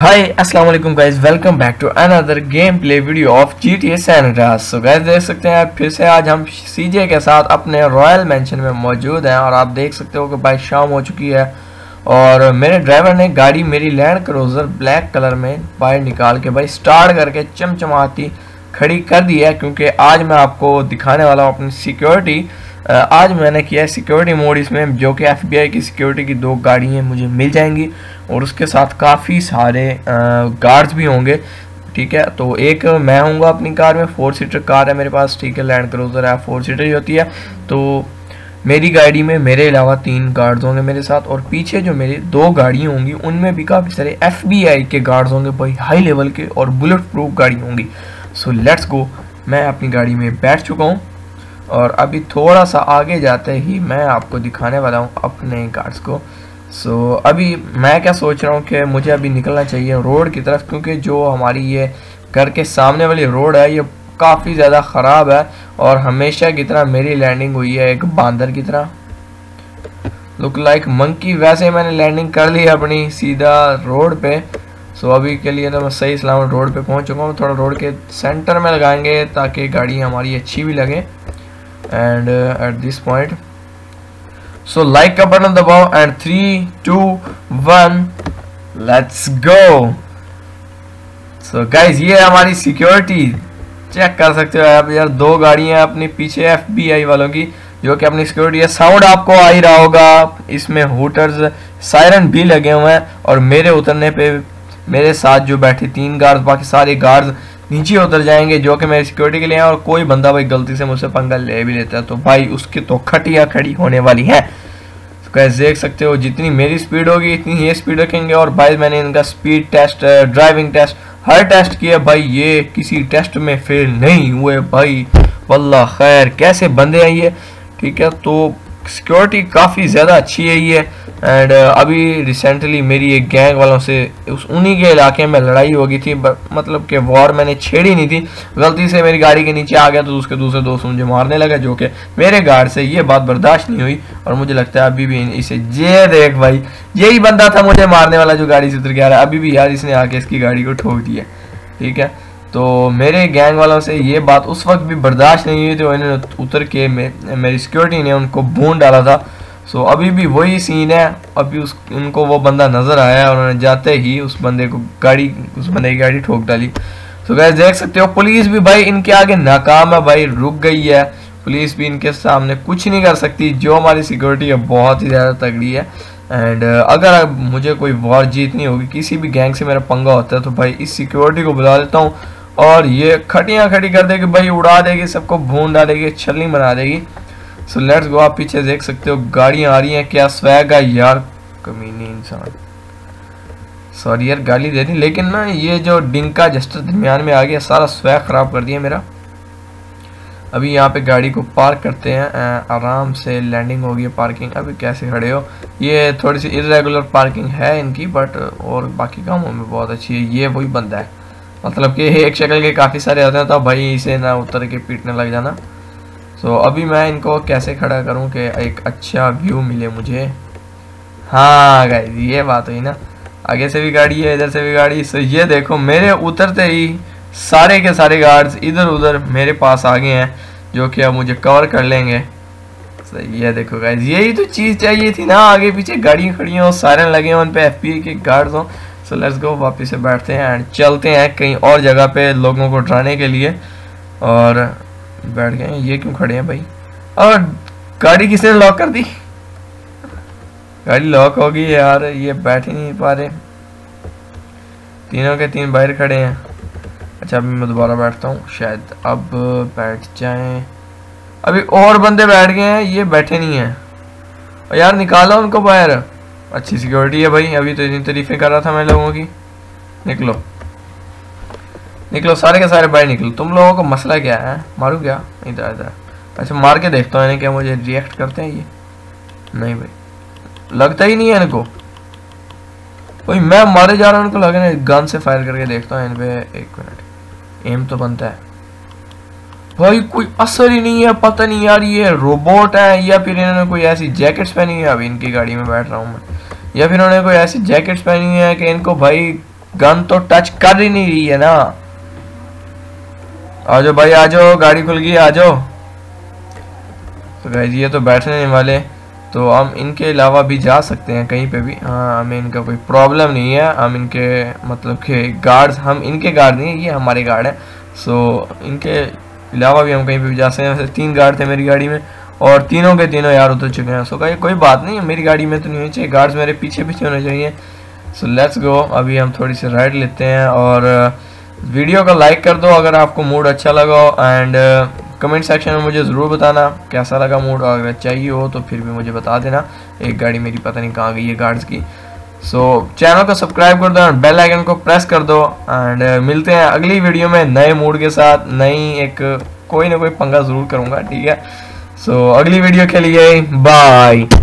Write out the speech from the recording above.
हाय अस्सलाम वालेकुम guys, welcome back to another game play video of GTA San Andreas। So guys देख सकते हैं फिर से आज हम सीजे के साथ अपने रॉयल मेंशन में मौजूद हैं और आप देख सकते हो कि भाई शाम हो चुकी है और मेरे ड्राइवर ने गाड़ी मेरी लैंड क्रूजर ब्लैक कलर में बाहर निकाल के भाई स्टार्ट करके चमचमाती खड़ी कर दी है, क्योंकि आज मैं आपको दिखाने वाला हूँ अपनी सिक्योरिटी। आज मैंने किया है सिक्योरिटी मोड इसमें, जो कि FBI की सिक्योरिटी की 2 गाड़ियाँ मुझे मिल जाएंगी और उसके साथ काफ़ी सारे गार्ड्स भी होंगे। ठीक है, तो एक मैं हूँगा अपनी कार में, 4 सीटर कार है मेरे पास। ठीक है, लैंड क्रूजर है, 4 सीटर ही होती है। तो मेरी गाड़ी में मेरे अलावा 3 गार्ड्स होंगे मेरे साथ, और पीछे जो मेरी 2 गाड़ियाँ होंगी उनमें भी काफ़ी सारे FBI के गार्ड्स होंगे भाई, हाई लेवल के, और बुलेट प्रूफ गाड़ी होंगी। So let's go. मैं अपनी गाड़ी में बैठ चुका हूँ और अभी थोड़ा सा आगे जाते ही मैं आपको दिखाने वाला हूँ अपने गार्ड्स को। सो अभी मैं क्या सोच रहा हूँ कि मुझे अभी निकलना चाहिए रोड की तरफ, क्योंकि जो हमारी ये घर के सामने वाली रोड है ये काफ़ी ज़्यादा ख़राब है और हमेशा की तरह मेरी लैंडिंग हुई है एक बांदर की तरह, लुक लाइक मंकी। वैसे मैंने लैंडिंग कर ली है अपनी सीधा रोड पे। सो अभी के लिए तो मैं सही सलामत रोड पे पहुँच चुका हूँ। थोड़ा रोड के सेंटर में लगाएंगे ताकि गाड़ी हमारी अच्छी भी लगे। And at this point so like का बटन दबाओ and 3 2 1 let's go. So guys ये हमारी सिक्योरिटी चेक कर सकते हो आप यार। 2 गाड़ियां अपनी पीछे FBI वालों की, जो कि अपनी सिक्योरिटी है। साउंड आपको आ ही रहा होगा, इसमें हूटर्स सायरन भी लगे हुए हैं। और मेरे उतरने पे मेरे साथ जो बैठे 3 गार्ड्स, बाकी सारे गार्ड्स नीचे उतर जाएंगे, जो कि मेरी सिक्योरिटी के लिए है। और कोई बंदा भाई गलती से मुझसे पंगा ले भी लेता है तो भाई उसकी तो खटिया खड़ी होने वाली है। तो कैसे देख सकते हो जितनी मेरी स्पीड होगी इतनी ये स्पीड रखेंगे। और भाई मैंने इनका स्पीड टेस्ट, ड्राइविंग टेस्ट, हर टेस्ट किया भाई, ये किसी टेस्ट में फेल नहीं हुए भाई, वल्लाह खैर। कैसे बंदे हैं ये। ठीक है, तो सिक्योरिटी काफ़ी ज़्यादा अच्छी है ये। एंड अभी रिसेंटली मेरी एक गैंग वालों से उन्हीं के इलाके में लड़ाई हो गई थी, मतलब कि वॉर मैंने छेड़ी नहीं थी, गलती से मेरी गाड़ी के नीचे आ गया तो उसके दूसरे दोस्त मुझे मारने लगा, जो कि मेरे गार्ड से ये बात बर्दाश्त नहीं हुई। और मुझे लगता है अभी भी इसे, ये देख भाई, यही बंदा था मुझे मारने वाला जो गाड़ी से उतर के आ रहा है। अभी भी यार इसने आके इसकी गाड़ी को ठोक दिया। ठीक है, तो मेरे गैंग वालों से ये बात उस वक्त भी बर्दाश्त नहीं हुई, तो इन्होंने उतर के मेरी सिक्योरिटी ने उनको भून डाला था। सो अभी भी वही सीन है। अभी उनको वो बंदा नज़र आया और उन्होंने जाते ही उस बंदे की गाड़ी ठोक डाली। सो गाइस देख सकते हो पुलिस भी भाई इनके आगे नाकाम है भाई, रुक गई है। पुलिस भी इनके सामने कुछ नहीं कर सकती। जो हमारी सिक्योरिटी है बहुत ही ज़्यादा तगड़ी है। एंड अगर मुझे कोई वॉर जीतनी होगी, किसी भी गैंग से मेरा पंगा होता है, तो भाई इस सिक्योरिटी को बुला लेता हूँ और ये खटियाँ खड़ी कर देगी भाई, उड़ा देगी, सबको भून डालेगी, छलनी बना देगी। So let's go. आप पीछे देख सकते हो गाड़ियाँ आ रही हैं, क्या स्वैग है यार, कमीनी इंसान। सॉरी यार गाली दे दी, लेकिन ना ये जो डिंका जस्टर दरमियान में आ गया सारा स्वैग ख़राब कर दिया मेरा। अभी यहाँ पे गाड़ी को पार्क करते हैं, आराम से लैंडिंग होगी। पार्किंग अभी कैसे खड़े हो, ये थोड़ी सी इरेगुलर पार्किंग है इनकी, बट और बाकी कामों में बहुत अच्छी है। ये वही बंदा है, मतलब कि एक शक्ल के काफ़ी सारे होते हैं, तो भाई इसे ना उतर के पीटने लग जाना। सो अभी मैं इनको कैसे खड़ा करूं कि एक अच्छा व्यू मिले मुझे। हाँ गाइस ये बात हुई ना, आगे से भी गाड़ी है, इधर से भी गाड़ी। सो ये देखो मेरे उतरते ही सारे के सारे गार्ड्स इधर उधर मेरे पास आ गए हैं, जो कि अब मुझे कवर कर लेंगे। सो ये देखो गाइस, यही तो चीज़ चाहिए थी ना, आगे पीछे गाड़ियाँ खड़ी हैं और सायरन लगे हैं, उन पे FBI के गार्ड्स हों। सो लेट्स गो, वापस से बैठते हैं एंड चलते हैं कहीं और जगह पे लोगों को डराने के लिए। और बैठ गए, ये क्यों खड़े हैं भाई। और गाड़ी किसने लॉक कर दी, गाड़ी लॉक हो गई यार, ये बैठ ही नहीं पा रहे, तीनों के 3 बाहर खड़े हैं। अच्छा अभी मैं दोबारा बैठता हूँ, शायद अब बैठ जाएं। अभी और बंदे बैठ गए हैं, ये बैठे नहीं हैं। और यार निकालो उनको बाहर, अच्छी सिक्योरिटी है भाई। अभी तो इतनी तारीफें कर रहा था मैं लोगों की। निकलो निकलो, सारे के सारे बाहर निकलो। तुम लोगों को मसला क्या है, मारू क्या, इधर इधर। अच्छा मार के देखता हूँ इन्हें, क्या मुझे रिएक्ट करते हैं ये। नहीं भाई लगता ही नहीं है इनको, भाई मैं मारे जा रहा हूँ, इनको लगे ना, गन से फायर करके देखता हूँ इन पे। 1 मिनट, एम तो बनता है भाई, कोई असर ही नहीं है। पता नहीं यार ये रोबोट है या फिर इन्होंने कोई ऐसी जैकेट्स पहनी है। अभी इनकी गाड़ी में बैठ रहा हूँ मैं, या फिर उन्होंने कोई ऐसी जैकेट्स पहनी है कि इनको भाई गन तो टच कर ही नहीं रही है ना। आ जाओ भाई आ जाओ, गाड़ी खुल गई, आ जाओ। तो गाइस ये तो बैठने नहीं वाले, तो हम इनके अलावा भी जा सकते हैं कहीं पे भी। हाँ हमें इनका कोई प्रॉब्लम नहीं है, हम इनके मतलब के गार्ड्स, हम इनके गार्ड नहीं है, ये हमारे गार्ड हैं। सो इनके अलावा भी हम कहीं पे भी जा सकते हैं। वैसे 3 गार्ड थे मेरी गाड़ी में और तीनों के तीनों यार उतर चुके हैं। सो कोई बात नहीं, मेरी गाड़ी में तो नहीं होनी चाहिए, गार्ड्स मेरे पीछे पीछे होने चाहिए। सो लेट्स गो, अभी हम थोड़ी सी राइड लेते हैं और वीडियो को लाइक कर दो अगर आपको मूड अच्छा लगा, एंड कमेंट सेक्शन में मुझे ज़रूर बताना कैसा लगा मूड, और अगर चाहिए हो तो फिर भी मुझे बता देना। एक गाड़ी मेरी पता नहीं कहाँ गई है गार्ड्स की। सो चैनल को सब्सक्राइब कर दो और बेल आइकन को प्रेस कर दो, एंड मिलते हैं अगली वीडियो में नए मूड के साथ। नई एक कोई ना कोई पंगा ज़रूर करूँगा, ठीक है। सो अगली वीडियो के लिए बाय।